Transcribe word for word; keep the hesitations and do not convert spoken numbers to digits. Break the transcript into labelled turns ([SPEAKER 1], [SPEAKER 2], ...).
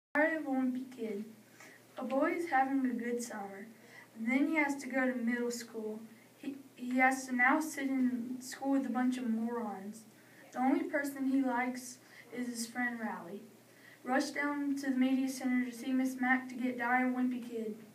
[SPEAKER 1] Story of a Wimpy Kid. A boy is having a good summer. Then he has to go to middle school. He, he has to now sit in school with a bunch of morons. The only person he likes is his friend Rally. Rush down to the media center to see Miss Mac to get Dire Wimpy Kid.